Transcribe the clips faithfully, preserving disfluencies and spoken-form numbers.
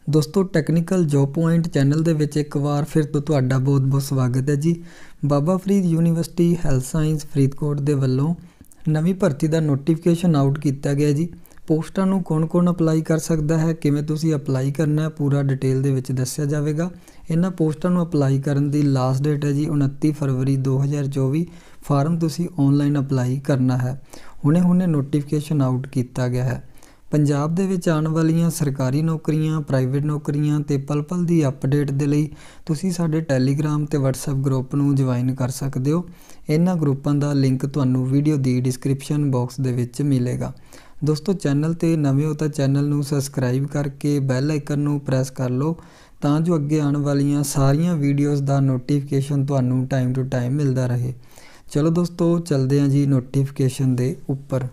ਦੋਸਤੋ technical job point channel ਦੇ ਵਿੱਚ ਇੱਕ ਵਾਰ ਫਿਰ ਤੋਂ ਤੁਹਾਡਾ ਬਹੁਤ-ਬਹੁਤ ਸਵਾਗਤ ਹੈ ਜੀ। Baba Farid university health science Faridkot ਦੇ ਵੱਲੋਂ ਨਵੀਂ ਭਰਤੀ ਦਾ ਨੋਟੀਫਿਕੇਸ਼ਨ ਆਊਟ ਕੀਤਾ ਗਿਆ ਜੀ। ਪੋਸਟਾਂ ਨੂੰ ਕੌਣ-ਕੌਣ ਅਪਲਾਈ ਕਰ ਸਕਦਾ ਹੈ, ਕਿਵੇਂ ਤੁਸੀਂ ਅਪਲਾਈ ਕਰਨਾ ਹੈ, ਪੂਰਾ ਡਿਟੇਲ ਦੇ ਵਿੱਚ ਦੱਸਿਆ ਜਾਵੇਗਾ। ਇਹਨਾਂ ਪੋਸਟਾਂ ਨੂੰ ਅਪਲਾਈ ਕਰਨ ਦੀ ਲਾਸਟ ਡੇਟ ਹੈ ਜੀ ਉਨੱਤੀ ਫਰਵਰੀ ਦੋ ਹਜ਼ਾਰ ਚੌਵੀ। ਫਾਰਮ ਤੁਸੀਂ ਆਨਲਾਈਨ ਅਪਲਾਈ ਕਰਨਾ ਹੈ। ਹੁਣੇ-ਹੁਣੇ ਨੋਟੀਫਿਕੇਸ਼ਨ ਆਊਟ ਕੀਤਾ ਗਿਆ ਹੈ। ਪੰਜਾਬ ਦੇ ਵਿੱਚ ਆਉਣ ਵਾਲੀਆਂ ਸਰਕਾਰੀ ਨੌਕਰੀਆਂ, ਪ੍ਰਾਈਵੇਟ ਨੌਕਰੀਆਂ ਤੇ ਪਲ-ਪਲ ਦੀ ਅਪਡੇਟ ਦੇ ਲਈ ਤੁਸੀਂ ਸਾਡੇ ਟੈਲੀਗ੍ਰਾਮ ਤੇ ਵਟਸਐਪ ਗਰੁੱਪ ਨੂੰ ਜੁਆਇਨ ਕਰ ਸਕਦੇ ਹੋ। ਇਹਨਾਂ ਗਰੁੱਪਾਂ ਦਾ ਲਿੰਕ ਤੁਹਾਨੂੰ ਵੀਡੀਓ ਦੀ ਡਿਸਕ੍ਰਿਪਸ਼ਨ ਬਾਕਸ ਦੇ ਵਿੱਚ ਮਿਲੇਗਾ। ਦੋਸਤੋ ਚੈਨਲ ਤੇ ਨਵੇਂ ਹੋ ਤਾਂ ਚੈਨਲ ਨੂੰ ਸਬਸਕ੍ਰਾਈਬ ਕਰਕੇ ਬੈਲ ਆਈਕਨ ਨੂੰ ਪ੍ਰੈਸ ਕਰ ਲਓ ਤਾਂ ਜੋ ਅੱਗੇ ਆਉਣ ਵਾਲੀਆਂ ਸਾਰੀਆਂ ਵੀਡੀਓਜ਼ ਦਾ ਨੋਟੀਫਿਕੇਸ਼ਨ ਤੁਹਾਨੂੰ ਟਾਈਮ ਟੂ ਟਾਈਮ ਮਿਲਦਾ ਰਹੇ। ਚਲੋ ਦੋਸਤੋ ਚੱਲਦੇ ਹਾਂ ਜੀ ਨੋਟੀਫਿਕੇਸ਼ਨ ਦੇ ਉੱਪਰ।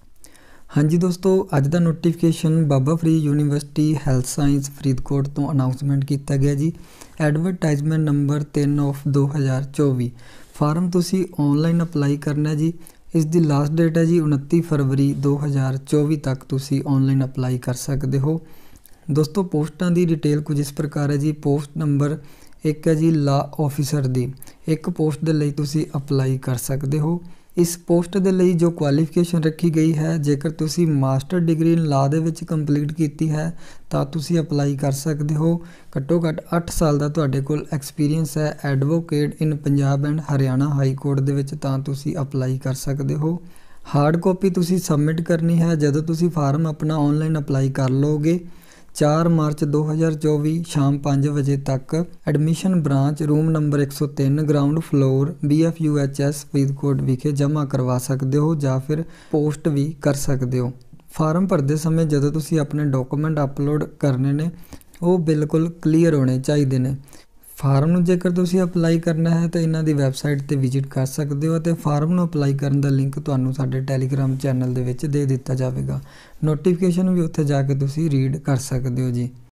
ਹਾਂਜੀ ਦੋਸਤੋ, ਅੱਜ ਦਾ notification Baba Farid university health science Faridkot ਤੋਂ ਅਨਾਉਂਸਮੈਂਟ ਕੀਤਾ ਗਿਆ ਜੀ। ਐਡਵਰਟਾਈਜ਼ਮੈਂਟ ਨੰਬਰ ਤਿੰਨ ਆਫ ਦੋ ਹਜ਼ਾਰ ਚੌਵੀ। ਫਾਰਮ ਤੁਸੀਂ ਆਨਲਾਈਨ ਅਪਲਾਈ ਕਰਨਾ ਜੀ। ਇਸ ਦੀ ਲਾਸਟ ਡੇਟ ਹੈ ਜੀ ਉਨੱਤੀ ਫਰਵਰੀ ਦੋ ਹਜ਼ਾਰ ਚੌਵੀ ਤੱਕ ਤੁਸੀਂ ਆਨਲਾਈਨ ਅਪਲਾਈ ਕਰ ਸਕਦੇ ਹੋ। ਦੋਸਤੋ ਪੋਸਟਾਂ ਦੀ ਡਿਟੇਲ ਕੁਝ ਇਸ ਪ੍ਰਕਾਰ ਹੈ ਜੀ। ਪੋਸਟ ਨੰਬਰ ਇੱਕ ਹੈ ਜੀ ਲਾ ਆਫਿਸਰ ਦੀ। ਇੱਕ ਪੋਸਟ ਦੇ ਲਈ ਤੁਸੀਂ ਅਪਲਾਈ ਕਰ ਸਕਦੇ ਹੋ। ਇਸ ਪੋਸਟ ਦੇ ਲਈ ਜੋ ਕੁਆਲੀਫਿਕੇਸ਼ਨ ਰੱਖੀ ਗਈ ਹੈ, ਜੇਕਰ ਤੁਸੀਂ ਮਾਸਟਰ ਡਿਗਰੀ ਇਨ ਲਾ ਦੇ ਵਿੱਚ ਕੰਪਲੀਟ ਕੀਤੀ ਹੈ ਤਾਂ ਤੁਸੀਂ ਅਪਲਾਈ ਕਰ ਸਕਦੇ ਹੋ। ਘੱਟੋ ਘੱਟ ਅੱਠ ਸਾਲ ਦਾ ਤੁਹਾਡੇ ਕੋਲ ਐਕਸਪੀਰੀਅੰਸ ਹੈ advocate in Punjab and Haryana high court ਦੇ ਵਿੱਚ ਤਾਂ ਤੁਸੀਂ ਅਪਲਾਈ ਕਰ ਸਕਦੇ ਹੋ। ਹਾਰਡ ਕਾਪੀ ਤੁਸੀਂ ਸਬਮਿਟ ਕਰਨੀ ਹੈ ਜਦੋਂ ਤੁਸੀਂ ਫਾਰਮ ਆਪਣਾ ਆਨਲਾਈਨ ਅਪਲਾਈ ਕਰ ਲਓਗੇ। ਚਾਰ ਮਾਰਚ ਦੋ ਹਜ਼ਾਰ ਚੌਵੀ ਸ਼ਾਮ ਪੰਜ ਵਜੇ ਤੱਕ ਐਡਮਿਸ਼ਨ ਬ੍ਰਾਂਚ ਰੂਮ ਨੰਬਰ ਇੱਕ ਸੌ ਤਿੰਨ ground floor B F U H S Faridkot ਵਿਖੇ ਜਮ੍ਹਾਂ ਕਰਵਾ ਸਕਦੇ ਹੋ ਜਾਂ ਫਿਰ ਪੋਸਟ ਵੀ ਕਰ ਸਕਦੇ ਹੋ। ਫਾਰਮ ਭਰਦੇ ਸਮੇਂ ਜਦੋਂ ਤੁਸੀਂ ਆਪਣੇ ਡਾਕੂਮੈਂਟ ਅਪਲੋਡ ਕਰਨੇ ਨੇ ਉਹ ਬਿਲਕੁਲ ਕਲੀਅਰ ਹੋਣੇ ਚਾਹੀਦੇ ਨੇ। ਫਾਰਮ ਨੂੰ ਜੇਕਰ ਤੁਸੀਂ ਅਪਲਾਈ ਕਰਨਾ ਹੈ ਤਾਂ ਇਹਨਾਂ ਦੀ ਵੈਬਸਾਈਟ 'ਤੇ ਵਿਜ਼ਿਟ ਕਰ ਸਕਦੇ ਹੋ ਅਤੇ ਫਾਰਮ ਨੂੰ ਅਪਲਾਈ ਕਰਨ ਦਾ ਲਿੰਕ ਤੁਹਾਨੂੰ ਸਾਡੇ ਟੈਲੀਗ੍ਰਾਮ ਚੈਨਲ ਦੇ ਵਿੱਚ ਦੇ ਦਿੱਤਾ ਜਾਵੇਗਾ। ਨੋਟੀਫਿਕੇਸ਼ਨ ਵੀ ਉੱਥੇ ਜਾ ਕੇ ਤੁਸੀਂ ਰੀਡ ਕਰ ਸਕਦੇ ਹੋ ਜੀ।